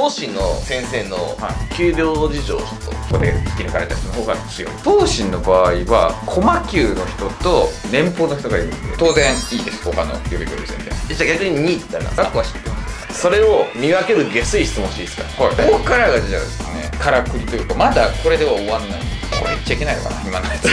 東進の先生の給料事情をちょっとここで引き抜かれた人の方が強い。東進の場合は駒級の人と年俸の人がいるんで当然いいです。他の予備校より全然。 じゃあ逆に2位って誰なんですか？ 学は知ってます。 それを見分ける下水質問していいですか？ はい、ここからがじゃあですね、からくりというか、まだこれでは終わんないんです。これ言っちゃいけないのかな、今のやつ。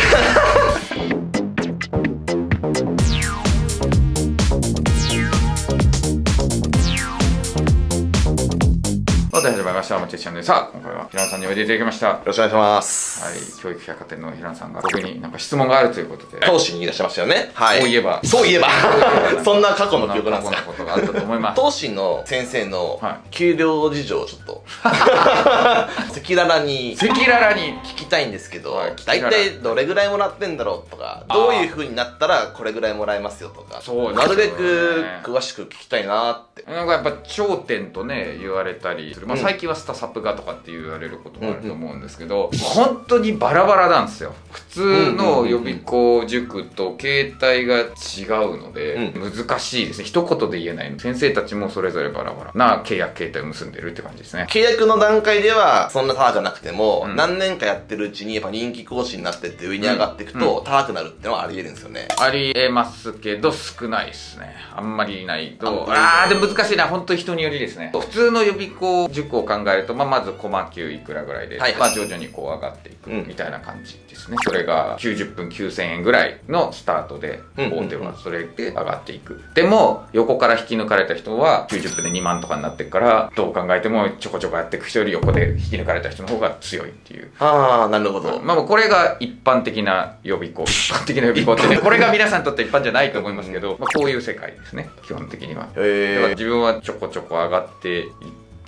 始まりました。もちちゃんです。さあ、今回は平野さんにおいでいただきました。よろしくお願いします。 はい、教育百貨店の平野さんが僕になんか質問があるということで、 東進にいらっしゃいましたよね。はい。 そういえばそんな過去の記憶なんですか？ 過去のことがあったと思います。 東進の先生の給料事情をちょっと赤裸々に聞きたいんですけど、大体どれぐらいもらってんだろうとか、どういう風になったらこれぐらいもらえますよとか、なるべく詳しく聞きたいなって。 なんかやっぱ頂点とね言われたりする、まあ最近はスタサプがとかって言われることもあると思うんですけど、本当にバラバラなんですよ。普通の予備校塾と形態が違うので難しいですね。一言で言えないの。先生たちもそれぞれバラバラな契約形態を結んでるって感じですね。 契約の段階ではそんな高くなくても、何年かやってるうちにやっぱ人気講師になってって上に上がっていくと高くなるってのはありえるんですよね。 ありえますけど少ないですね。あんまりいないと。でも難しいな。本当に人によりですね。普通の予備校塾を考えると、まずコマ級いくらぐらいで、徐々にこう上がっていくみたいな感じですね。それが90分9000円ぐらいのスタートで、大手はそれで上がっていく。でも横から引き抜かれた人は90分で2万とかになってから、どう考えてもちょこちょこやっていく人より横で引き抜かれた人の方が強いっていう。 ああ、なるほど。 これが一般的な予備校。一般的な予備校ってね、これが皆さんにとって一般じゃないと思いますけど、こういう世界ですね、基本的には。だから自分はちょこちょこ上がっていって、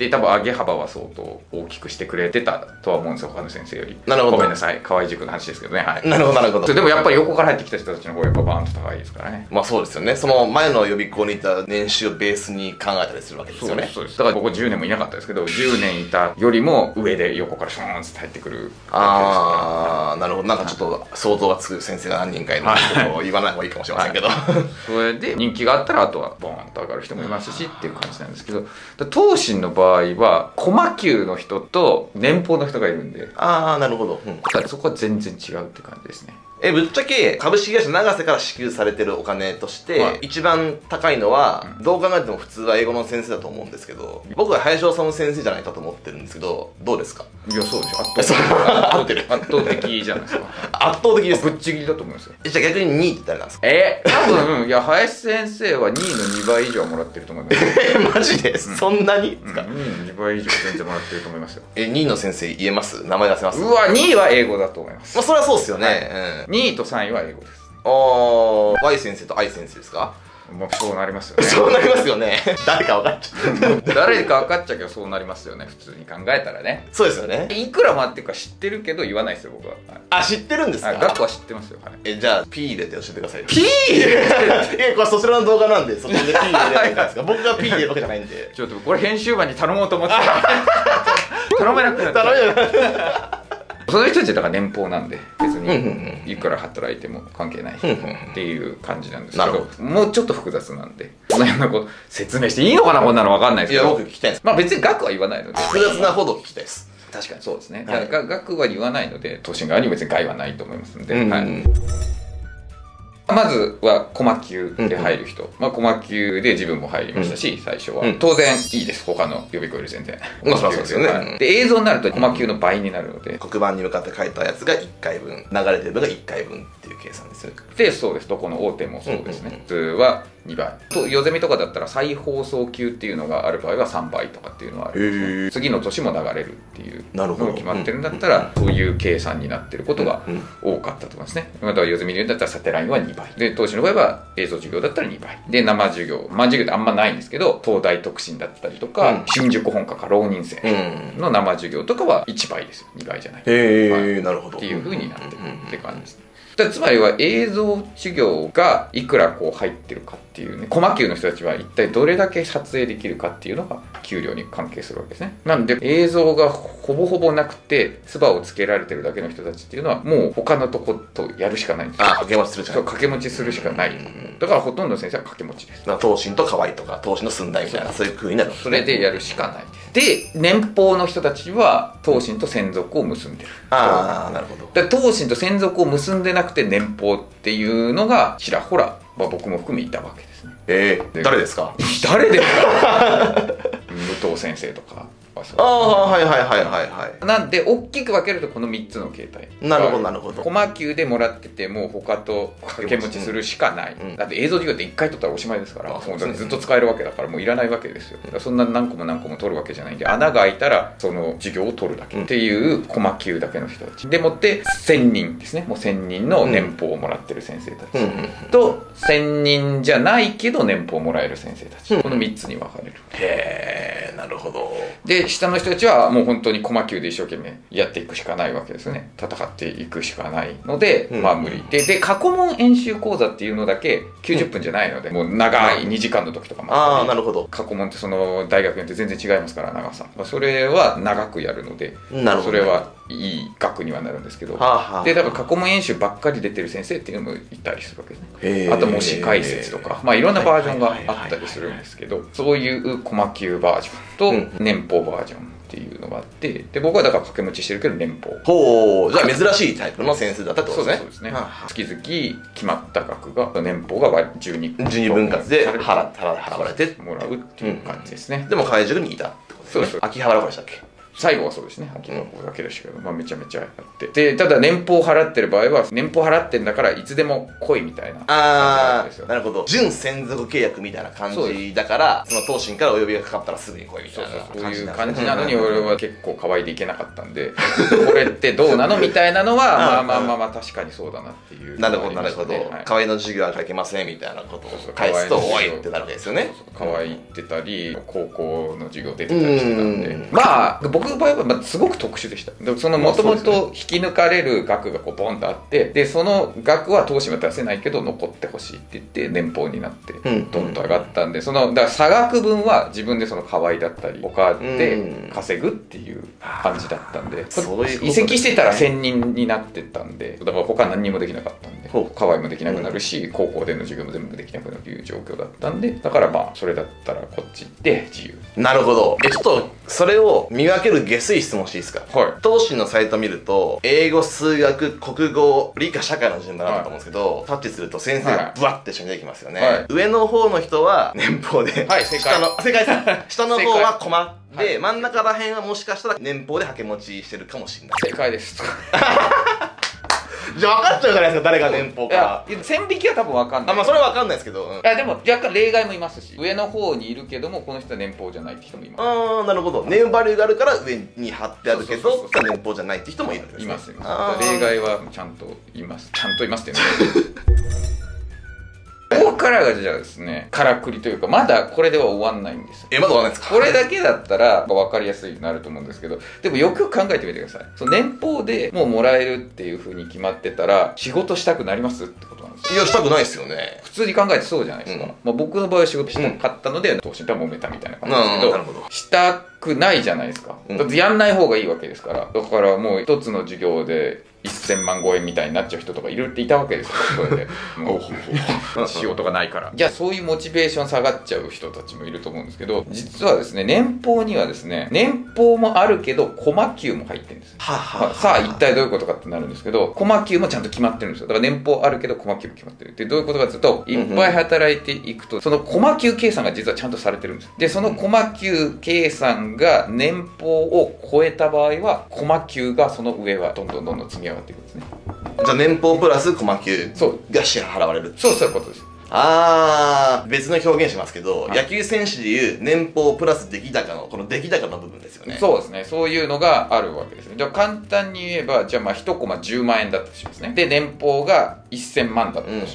多分上げ幅は相当大きくしてくれてたとは思うんですよ、他の先生より。 なるほど。 ごめんなさい、河合塾の話ですけどね。はい。 なるほど、なるほど。 でもやっぱり横から入ってきた人たちの方がやっぱバーンと高いですからね。 まあそうですよね。その前の予備校にいた年収をベースに考えたりするわけですよね。 そうです。だからここ10年もいなかったですけど、10年いたよりも上で横からシューンって入ってくる。 ああ、なるほど。なんかちょっと想像がつく先生が何人かいるのを言わない方がいいかもしれませんけど。 それで人気があったらあとはボーンと上がる人もいますしっていう感じなんですけど、東進の場合は駒級の人と年俸の人がいるんで、 ああ、なるほど。 だからそこは全然違うって感じですね。 ぶっちゃけ株式会社長瀬から支給されてるお金として、一番高いのは、どう考えても普通は英語の先生だと思うんですけど、僕は林修先生じゃないかと思ってるんですけど、どうですか？ いや、そうでしょ。圧倒的じゃないですか。 圧倒的です。 ぶっちぎりだと思いますよ。 じゃあ逆に2位って誰なんですか？ 多分、いや、林先生は2位の2倍以上もらってると思います。 マジで？そんなにですか？ 2位の2倍以上全然もらってると思いますよ。 2位の先生言えます？名前出せます？ うわ、2位は英語だと思います。 まあ、それはそうですよね。 2位と3位は英語です。 Y 先生と I 先生ですか？ そうなりますよね。 そうなりますよね。誰か分かっちゃう。 誰か分かっちゃうけどそうなりますよね。普通に考えたらね。 そうですよね。 いくらもらってるか知ってるけど言わないですよ、僕は。 あ、知ってるんですか？ 額は知ってますよ。 じゃあ P 入れて教えてくださいよ。 P 入れてこれそちらの動画なんで、そちらで P 入れないじゃないですか。僕が P 入れるわけじゃないんで。 ちょっとこれ編集マンに頼もうと思ってた。頼めなくなった。その人たちだから年俸なんで別にいくら働いても関係ないっていう感じなんですけど、もうちょっと複雑なんで、この辺のこと説明していいのかな、こんなの分かんないですけど。 いや、僕聞きたいです。 別に額は言わないので。 複雑なほど聞きたいです。 確かにそうですね。額は言わないので、東進側に別に害はないと思いますので。まずは駒級で入る人、駒級で自分も入りましたし、最初は当然いいです。他の予備校より全然。 そうですよね。 で、映像になると駒級の倍になるので、 黒板に向かって書いたやつが1回分、流れてるのが1回分っていう計算ですよね。 で、そうです。どこの大手もそうですね。普通は2倍と、夜ゼミとかだったら再放送級っていうのがある場合は3倍とかっていうのはあるんですね。次の年も流れるっていうのが決まってるんだったら、そういう計算になってることが多かったと思いますね。または夜ゼミだったらサテラインは2倍で、東進の場合は映像授業だったら2倍で、生授業ってあんまないんですけど、東大特進だったりとか、新宿本科か浪人生の生授業とかは1倍ですよ。2倍じゃない。 なるほど。 っていう風になってるって感じですね。つまりは映像授業がいくらこう入ってるかっっていうね、コマ給の人たちは一体どれだけ撮影できるかっていうのが給料に関係するわけですね。なんで映像がほぼほぼなくて唾をつけられてるだけの人たちっていうのはもう他のとことやるしかないんですよ。 掛け持ちするしかない。 掛け持ちするしかない。だからほとんどの先生は掛け持ちです。 東進と河合とか東進の寸大みたいなそういう風になるんですね。それでやるしかないです。で年俸の人たちは東進と専属を結んでる。 ああなるほど。 で東進と専属を結んでなくて年俸っていうのがちらほら、僕も含めいたわけですね。 誰ですか？ 誰ですか？武藤先生とか。 ああはいはいはいはいはい。 なんで大きく分けるとこの3つの形態。 なるほどなるほど。 コマ給でもらっててもう他と掛け持ちするしかない。だって映像授業って1回取ったらおしまいですから、もうずっと使えるわけだからもういらないわけですよ。そんな何個も何個も取るわけじゃないんで、穴が開いたらその授業を取るだけっていうコマ給だけの人たちでもって1000人ですね。もう1000人の年俸をもらってる先生たちと1000人じゃないけど年俸をもらえる先生たち、この3つに分かれる。 へえ、なるほど。 で下の人たちはもう本当にコマ給で一生懸命やっていくしかないわけですね。戦っていくしかないので、まあ無理で過去問演習講座っていうのだけ90分じゃないので、もう長い2時間の時とかもあったり、なるほど。 過去問ってその大学によって全然違いますから長さ、それは長くやるので、それはいい額にはなるんですけど、でだから過去問演習ばっかり出てる先生っていうのもいたりするわけですね。あと模試解説とか、まあいろんなバージョンがあったりするんですけど、そういうコマ給バージョンと年俸バージョンっていうのがあって、で僕はだから掛け持ちしてるけど年俸。 ほう、じゃあ珍しいタイプの先生だったってことですね。 そうですね。月々決まった額が年俸が12 分割で払われてもらうっていう感じですね。 でも海塾にいたってことですね。秋葉原でしたっけ？ 最後はそうですね。秋葉原だけでしたけど、まあめちゃめちゃやってで、ただ年俸払ってる場合は年俸払ってんだからいつでも来いみたいな感じですよ。 なるほど。準専属契約みたいな感じだから、その東進からお呼びがかかったらすぐに来いみたいなそういう感じなのに、俺は結構可愛いでいけなかったんでこれってどうなのみたいなのはまあ確かにそうだなっていう。 なるほどなるほど。河合の授業は書けませんみたいなことを返すとおいってなるわけですよね。 河合行ってたり高校の授業出てたりしてたんで、まあ僕の場合はすごく特殊でした。でもそのもともと引き抜かれる額がこうボンとあって、でその額は投資は出せないけど残ってほしいって言って年俸になってドンと上がったんで、そのだから差額分は自分でその河合だったり他で稼ぐっていう感じだったんで、移籍してたら1000人になってたんで、だから他何にもできなかったんで、河合もできなくなるし高校での授業も全部できなくなるという状況だったんで、だからまあそれだったらこっち行って自由。 なるほど。ちょっとそれを見分ける下水質問していいですか？ はい。 東進のサイト見ると英語、数学、国語、理科、社会の順番だったと思うんですけど、タッチすると先生がブワッて一緒に出てきますよね。上の方の人は年俸で、 はい、正解です下の方はコマで、真ん中ら辺はもしかしたら年俸で掛け持ちしてるかもしれない。 正解ですじゃあ分かっちゃうじゃないですか、誰が年俸か。 線引きは多分分かんない。 まあそれは分かんないですけど、 でも若干例外もいますし、上の方にいるけどもこの人は年俸じゃないって人もいます。 なるほど。ネームバリューがあるから上に貼ってあるけど年俸じゃないって人もいるんですね。 います。例外はちゃんといます。ちゃんといますっていうのここからがじゃあですね、からくりというか、まだこれでは終わんないんです。 まだ終わんないですか？ これだけだったら分かりやすいなると思うんですけど、でもよく考えてみてください。その年俸でもうもらえるっていう風に決まってたら仕事したくなりますってことなんですよ。 いや、したくないですよね。 普通に考えてそうじゃないですか。まあ僕の場合は仕事したかったので東進とは揉めたみたいな感じですけど、したくないじゃないですか。だってやんない方がいいわけですから。だからもう一つの授業で1000万超えみたいになっちゃう人とかいたわけですよ。それでもう仕事がないから。じゃあそういうモチベーション下がっちゃう人たちもいると思うんですけど、実はですね、年俸にはですね、年俸もあるけどコマ給も入ってるんです。さあ一体どういうことかってなるんですけど、コマ給もちゃんと決まってるんですよ。だから年俸あるけどコマ給も決まってる。でどういうことかというと、いっぱい働いていくとそのコマ給計算が実はちゃんとされてるんです。でそのコマ給計算が年俸を超えた場合はコマ給がその上はどんどん積み上がっていくんですね。 じゃあ年俸プラスコマ給が支払われる。 そういうことです。 別の表現しますけど、野球選手でいう年俸プラス出来高のこの出来高の部分ですよね。 そうですね。そういうのがあるわけですね。じゃあ簡単に言えば、じゃあまあ1コマ10万円だったとしますね。で年俸が1000万だったとします。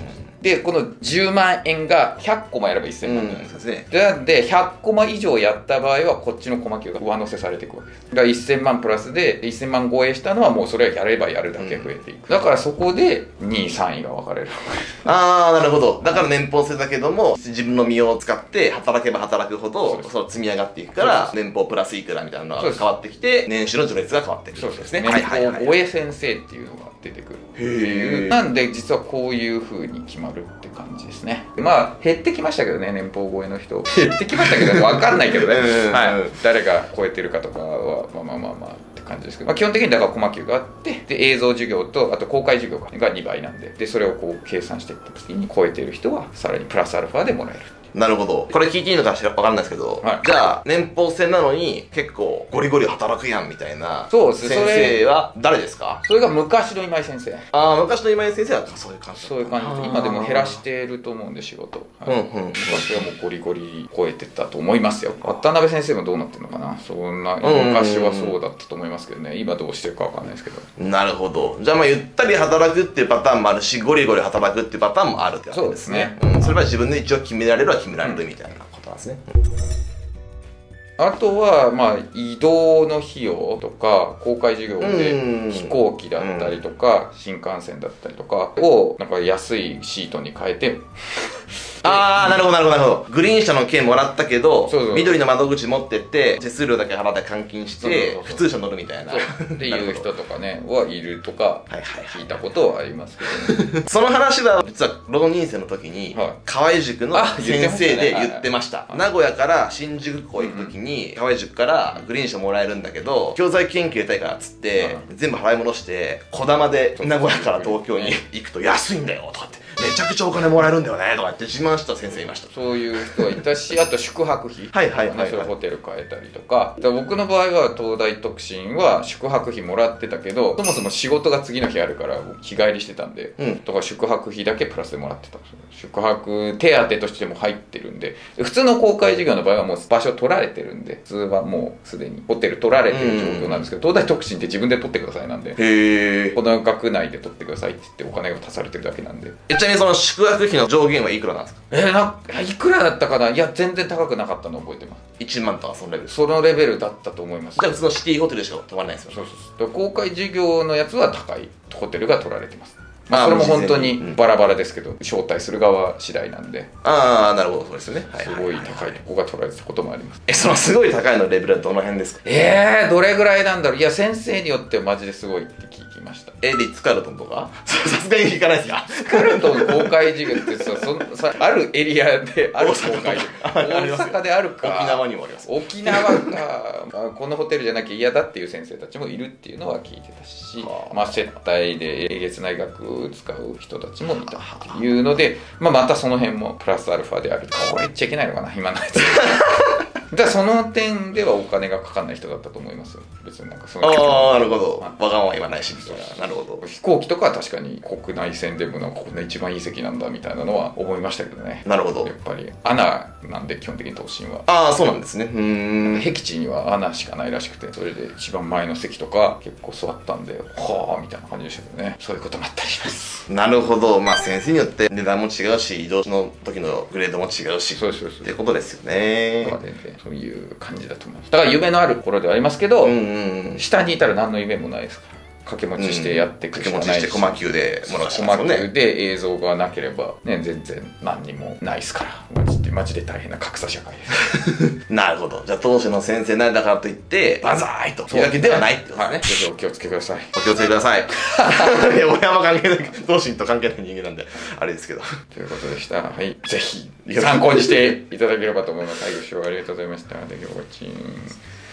でこの10万円が100コマやれば1000万じゃないですか、なんで100コマ以上やった場合はこっちのコマ給が上乗せされていくわけです。だから1000万プラスで1000万超えしたのはもうそれはやればやるだけ増えていく、だからそこで2位3位が分かれる。 ああ、なるほど。だから年俸制だけども自分の身を使って働けば働くほどそう積み上がっていくから年俸プラスいくらみたいなのが変わってきて年収の序列が変わってくるんですね。 年俸超え先生っていうのが出てくるっていう。なんで実はこういう風に決まるって感じですね。まあ減ってきましたけどね、年俸超えの人減ってきましたけど分かんないけどねはい、誰が超えてるかとかはまあって感じですけど、基本的にだからコマ給があってで映像授業とあと公開授業が2倍なんでそれをこう計算していった時に超えている人はさらにプラスアルファでもらえる。 なるほど。これ聞いていいのか分かんないですけど、じゃあ年俸制なのに結構ゴリゴリ働くやんみたいな先生は誰ですか？ それが昔の今井先生。 ああ、昔の今井先生はそういう感じ。 そういう感じで今でも減らしていると思うんで仕事、昔はもうゴリゴリ超えてたと思いますよ。渡辺先生もどうなってるのかな。そんな昔はそうだったと思いますけどね、今どうしてるか分かんないですけど。 なるほど。じゃあまあゆったり働くっていうパターンもあるしゴリゴリ働くっていうパターンもあるってことですね。それは自分で一応決められるは決められるみたいなことなんですね。 あとはまあ移動の費用とか公開授業で飛行機だったりとか新幹線だったりとかをなんか安いシートに変えてああ、なるほどなるほどなるほど。グリーン車の券もらったけど緑の窓口持ってって手数料だけ払って換金して普通車乗るみたいなっていう人とかねはいるとか聞いたことはありますけど、 その話は実は浪人生の時に河合塾の先生で言ってました。名古屋から新宿校行く時に河合塾からグリーン車もらえるんだけど教材研究やりたいからっつって全部払い戻してこだまで名古屋から東京に行くと安いんだよとかってめちゃくちゃお金もらえるんだよねとかって自慢した先生いました。 そういう人はいたし、あと宿泊費それホテル変えたりとか。僕の場合は東大特進は宿泊費もらってたけどそもそも仕事が次の日あるから日帰りしてたんで、だから宿泊費だけプラスでもらってた。宿泊手当としても入ってるんで、普通の公開授業の場合はもう場所取られてるんで普通はもうすでにホテル取られてる状況なんですけど、東大特進って自分で取ってくださいなんで、この学内で取ってくださいって言ってお金が足されてるだけなんで。 ちなみにその宿泊費の上限はいくらなんですか？ いくらだったかな。いや全然高くなかったの覚えてます。 1万とかそのレベル。 そのレベルだったと思います。 じゃあ普通のシティホテルしか泊まらないですよね。 そう公開授業のやつは高いホテルが取られてます。それも本当にバラバラですけど、招待する側次第なんで。 ああ、なるほど、そうですよね。 すごい高いとこが取られてたこともあります。 そのすごい高いのレベルはどの辺ですか？ どれぐらいなんだろう。いや先生によってはマジですごいって聞きました。 リッツ・カールトンとかさすがに聞かないですか？ カルトン公開授業ってさあるエリアである公開大阪であるか沖縄にもあります。 沖縄かこのホテルじゃなきゃ嫌だっていう先生たちもいるっていうのは聞いてたし、接待でえげつない額を使う人たちもいたっていうので、またその辺もプラスアルファである。これ言っちゃいけないのかな今のやつだからその点ではお金がかかんない人だったと思いますよ。別になんかそのなるほど。わがまま言わないしみたいな。なるほど。 飛行機とかは確かに国内線でもなんかこんな一番いい席なんだみたいなのは思いましたけどね。 なるほど。 やっぱりアナなんで基本的に東進は。 そうなんですね。 僻地にはアナしかないらしくて、それで一番前の席とか結構座ったんではあみたいな感じでしたけどね。そういうこともあったりします。 なるほど。先生によって値段も違うし移動の時のグレードも違うし、そうってことですよね。 そういう感じだと思います。だから夢のある頃ではありますけど、下にいたら何の夢もないですから。掛け持ちしてやっていくしかないし、 掛け持ちしてコマ級でもらうしかないですもんね。コマ級で映像がなければね全然何にもないですから、マジで大変な格差社会ですなるほど。じゃあ当時の先生なんだからといってバンザーイというわけではないってことですね。 ぜひお気をつけください。 お気をつけください。親も関係ない、同心と関係ない人間なんであれですけど。 ということでした。はい、ぜひ参考にしていただければと思います。はい、ご視聴ありがとうございました。ではごちん。